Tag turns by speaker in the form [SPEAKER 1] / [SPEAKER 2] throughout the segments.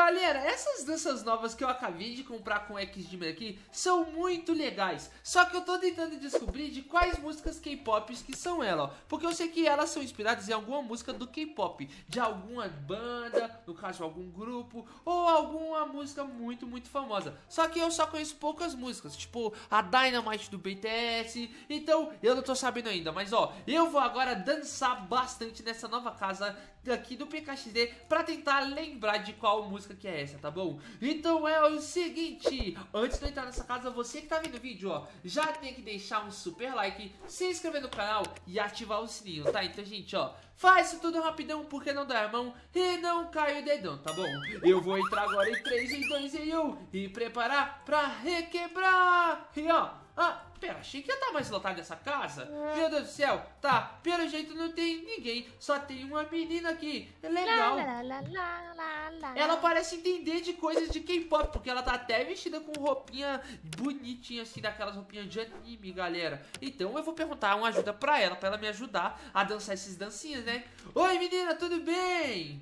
[SPEAKER 1] Galera, essas danças novas que eu acabei de comprar com o Xdimmer aqui são muito legais. Só que eu tô tentando descobrir de quais músicas K-pop que são elas, ó. Porque eu sei que elas são inspiradas em alguma música do K-pop, de alguma banda, no caso algum grupo, ou alguma música muito famosa. Só que eu só conheço poucas músicas, tipo a Dynamite do BTS. Então eu não tô sabendo ainda, mas ó, eu vou agora dançar bastante nessa nova casa aqui do PKXD pra tentar lembrar de qual música que é essa, tá bom? Então é o seguinte, antes de eu entrar nessa casa, você que tá vendo o vídeo, ó, já tem que deixar um super like, se inscrever no canal e ativar o sininho, tá? Então, gente, ó, faz isso tudo rapidão porque não dá a mão e não cai o dedão, tá bom? Eu vou entrar agora em 3, em 2, em 1 e preparar pra requebrar. E ó, pera, achei que ia estar mais lotado essa casa. Meu Deus do céu, tá, pelo jeito não tem ninguém, só tem uma menina aqui, é legal. Ela parece entender de coisas de K-pop, porque ela tá até vestida com roupinha bonitinha assim, daquelas roupinhas de anime, galera. Então eu vou perguntar uma ajuda pra ela me ajudar a dançar esses dancinhas, né? Oi menina, tudo bem?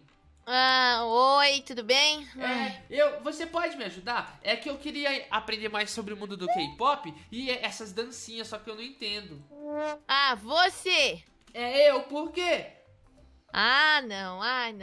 [SPEAKER 2] Oi, tudo bem?
[SPEAKER 1] Você pode me ajudar? É que eu queria aprender mais sobre o mundo do K-pop e essas dancinhas, só que eu não entendo.
[SPEAKER 2] Você?
[SPEAKER 1] É eu, por quê?
[SPEAKER 2] Não.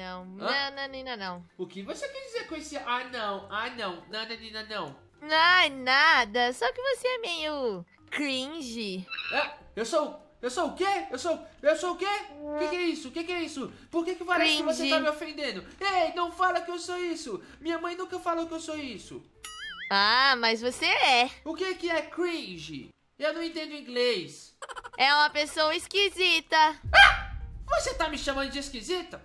[SPEAKER 2] Não.
[SPEAKER 1] O que você quer dizer com esse não, nananina não?
[SPEAKER 2] Nada, só que você é meio cringe.
[SPEAKER 1] Eu sou o quê? Eu sou o quê? Que é isso? Que é isso? Por que parece que você tá me ofendendo? Ei, não fala que eu sou isso. Minha mãe nunca falou que eu sou isso.
[SPEAKER 2] Mas você é.
[SPEAKER 1] O que é cringe? Eu não entendo inglês.
[SPEAKER 2] É uma pessoa esquisita.
[SPEAKER 1] Você tá me chamando de esquisita?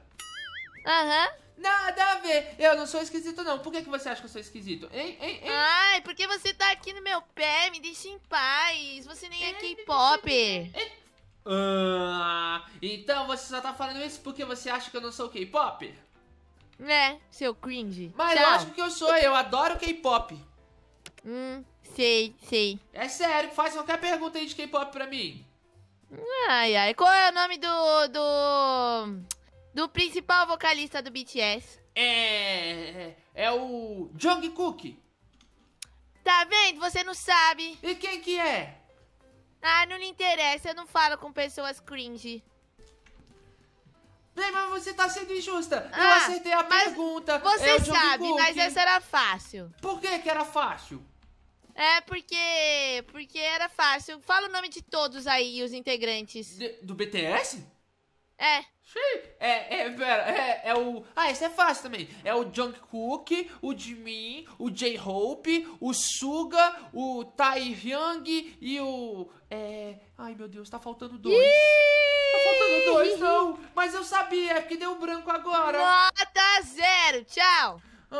[SPEAKER 1] Nada a ver. Eu não sou esquisito, não. Por que você acha que eu sou esquisito? Hein?
[SPEAKER 2] Porque você tá aqui no meu pé. Me deixa em paz. Você nem é K-pop.
[SPEAKER 1] Então você só tá falando isso porque você acha que eu não sou K-pop?
[SPEAKER 2] Seu cringe.
[SPEAKER 1] Mas lógico que eu sou. Eu adoro K-pop.
[SPEAKER 2] Sei.
[SPEAKER 1] É sério. Faz qualquer pergunta aí de K-pop pra mim.
[SPEAKER 2] Qual é o nome do principal vocalista do BTS?
[SPEAKER 1] É o Jungkook.
[SPEAKER 2] Tá vendo? Você não sabe.
[SPEAKER 1] E quem que é?
[SPEAKER 2] Não lhe interessa. Eu não falo com pessoas cringe.
[SPEAKER 1] Bem, mas você tá sendo injusta. Eu acertei a pergunta.
[SPEAKER 2] Você sabe, mas essa era fácil.
[SPEAKER 1] Por que era fácil?
[SPEAKER 2] Porque era fácil. Fala o nome de todos aí, os integrantes.
[SPEAKER 1] Do BTS?
[SPEAKER 2] Pera,
[SPEAKER 1] é o... esse é fácil também. É o Jungkook, o Jimin, o J-Hope, o Suga, o Taehyung e o... Ai, meu Deus, tá faltando 2. Tá faltando 2, não. Mas eu sabia, que deu branco agora.
[SPEAKER 2] Nota 0, tchau.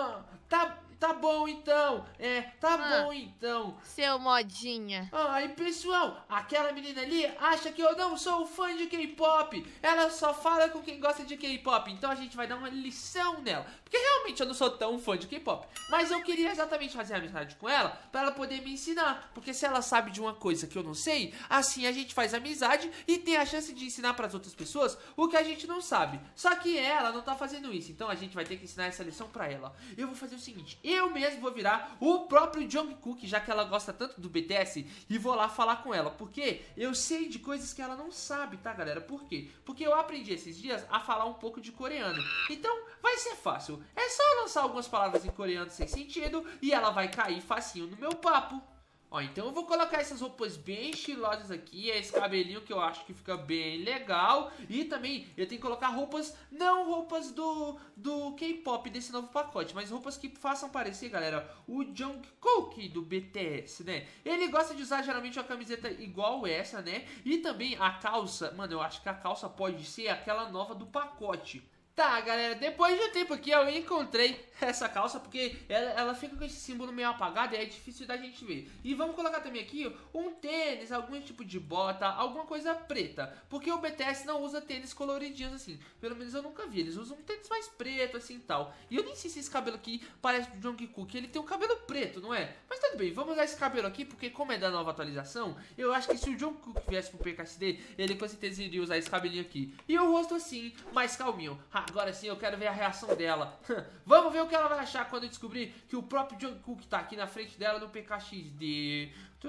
[SPEAKER 1] Tá bom então, bom então.
[SPEAKER 2] Seu modinha.
[SPEAKER 1] E pessoal, aquela menina ali acha que eu não sou fã de K-pop. Ela só fala com quem gosta de K-pop. Então a gente vai dar uma lição nela, porque realmente eu não sou tão fã de K-pop. Mas eu queria exatamente fazer amizade com ela pra ela poder me ensinar. Porque se ela sabe de uma coisa que eu não sei, assim a gente faz amizade e tem a chance de ensinar pras outras pessoas o que a gente não sabe. Só que ela não tá fazendo isso, então a gente vai ter que ensinar essa lição pra ela. Eu vou fazer o seguinte, eu mesmo vou virar o próprio Jungkook, já que ela gosta tanto do BTS, e vou lá falar com ela, porque eu sei de coisas que ela não sabe, tá, galera? Por quê? Porque eu aprendi esses dias a falar um pouco de coreano. Então, vai ser fácil. É só lançar algumas palavras em coreano sem sentido e ela vai cair facinho no meu papo. Então eu vou colocar essas roupas bem estilosas aqui, esse cabelinho que eu acho que fica bem legal. E também eu tenho que colocar roupas, não roupas do K-pop desse novo pacote, mas roupas que façam parecer, galera, o Jungkook do BTS, né? Ele gosta de usar geralmente uma camiseta igual essa, né? E também a calça, mano, eu acho que a calça pode ser aquela nova do pacote. Tá, galera, depois de um tempo aqui eu encontrei essa calça, porque ela fica com esse símbolo meio apagado e é difícil da gente ver. E vamos colocar também aqui um tênis, algum tipo de bota, alguma coisa preta, porque o BTS não usa tênis coloridinhos assim, pelo menos eu nunca vi, eles usam um tênis mais preto assim e tal. E eu nem sei se esse cabelo aqui parece do Jungkook, ele tem um cabelo preto, não é? Mas tudo bem, vamos usar esse cabelo aqui, porque como é da nova atualização, eu acho que se o Jungkook viesse pro PKXD, ele com certeza iria usar esse cabelinho aqui. E o rosto assim, mais calminho. Agora sim eu quero ver a reação dela. Vamos ver o que ela vai achar quando descobrir que o próprio Jungkook tá aqui na frente dela no PKXD.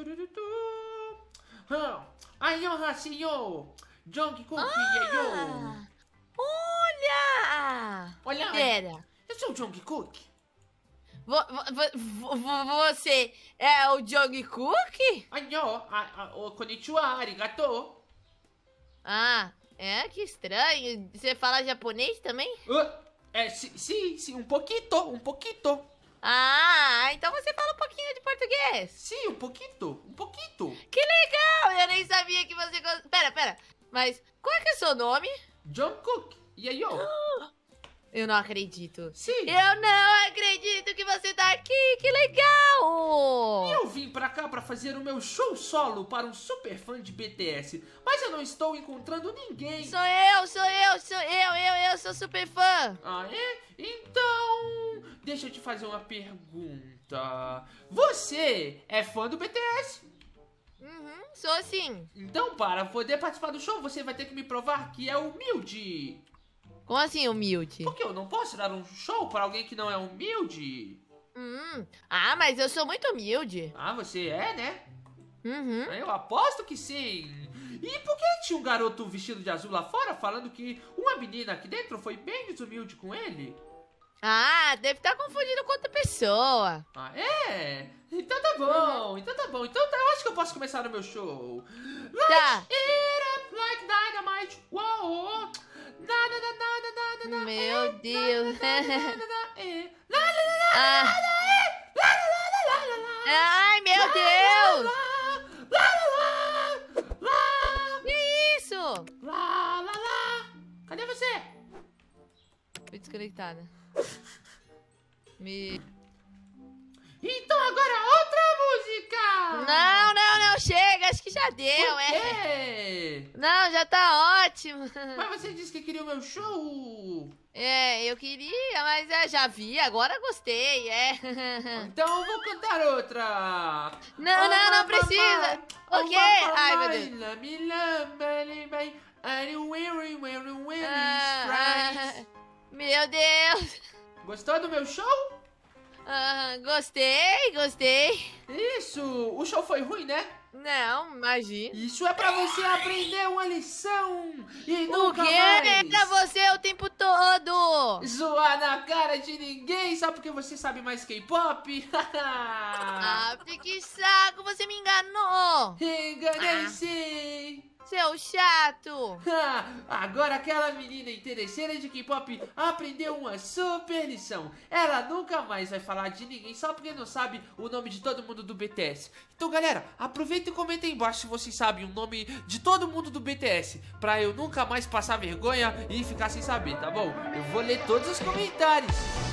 [SPEAKER 1] Annyeonghaseyo, Jungkook, yeyo.
[SPEAKER 2] Olha!
[SPEAKER 1] Olha,
[SPEAKER 2] Pera.
[SPEAKER 1] eu sou o Jungkook.
[SPEAKER 2] Você é o Jungkook?
[SPEAKER 1] Konnichiwa, arigato.
[SPEAKER 2] Ah, que estranho. Você fala japonês também?
[SPEAKER 1] Sim, um pouquito.
[SPEAKER 2] Ah, então você fala um pouquinho de português.
[SPEAKER 1] Sim, um pouquito.
[SPEAKER 2] Que legal, eu nem sabia que você... Pera, mas qual é que é o seu nome?
[SPEAKER 1] Jungkook, yeyo.
[SPEAKER 2] Eu não acredito.
[SPEAKER 1] Sim.
[SPEAKER 2] Eu não acredito que você tá aqui, que legal!
[SPEAKER 1] Eu vim pra cá pra fazer o meu show solo para um super fã de BTS, mas eu não estou encontrando ninguém.
[SPEAKER 2] Sou eu, sou super fã.
[SPEAKER 1] Ah, é? Então, deixa eu te fazer uma pergunta. Você é fã do BTS?
[SPEAKER 2] Sou sim.
[SPEAKER 1] Então, para poder participar do show, você vai ter que me provar que é humilde.
[SPEAKER 2] Como assim, humilde?
[SPEAKER 1] Porque eu não posso dar um show para alguém que não é humilde.
[SPEAKER 2] Ah, mas eu sou muito humilde.
[SPEAKER 1] Ah, você é, né?
[SPEAKER 2] Uhum.
[SPEAKER 1] Eu aposto que sim. E por que tinha um garoto vestido de azul lá fora falando que uma menina aqui dentro foi bem desumilde com ele?
[SPEAKER 2] Ah, deve estar confundido com outra pessoa.
[SPEAKER 1] Ah, é? Então tá bom, então eu acho que eu posso começar o meu show.
[SPEAKER 2] Tá.
[SPEAKER 1] Light it up like dynamite. Uou.
[SPEAKER 2] Meu Deus. Ai, meu Deus. Que isso?
[SPEAKER 1] Cadê você?
[SPEAKER 2] Fui desconectada.
[SPEAKER 1] Então agora outra música!
[SPEAKER 2] Não, chega, acho que já deu,
[SPEAKER 1] Por quê?
[SPEAKER 2] Não, já tá ótimo.
[SPEAKER 1] Mas você disse que queria o meu show!
[SPEAKER 2] Eu queria, mas já vi, agora gostei,
[SPEAKER 1] Então eu vou cantar outra!
[SPEAKER 2] Não precisa! O quê? Ai, meu Deus. Meu Deus!
[SPEAKER 1] Gostou do meu show?
[SPEAKER 2] Gostei.
[SPEAKER 1] Isso! O show foi ruim, né?
[SPEAKER 2] Não, imagina.
[SPEAKER 1] Isso é pra você aprender uma lição e nunca
[SPEAKER 2] O quê?
[SPEAKER 1] mais
[SPEAKER 2] É pra você o tempo todo.
[SPEAKER 1] zoar na cara de ninguém só porque você sabe mais K-pop.
[SPEAKER 2] Que saco, você me enganou.
[SPEAKER 1] Enganei sim.
[SPEAKER 2] Seu chato.
[SPEAKER 1] Agora aquela menina interesseira de K-pop aprendeu uma super lição. Ela nunca mais vai falar de ninguém só porque não sabe o nome de todo mundo do BTS. Então galera, aproveita e comenta aí embaixo se vocês sabem o nome de todo mundo do BTS, pra eu nunca mais passar vergonha e ficar sem saber, tá bom? Eu vou ler todos os comentários.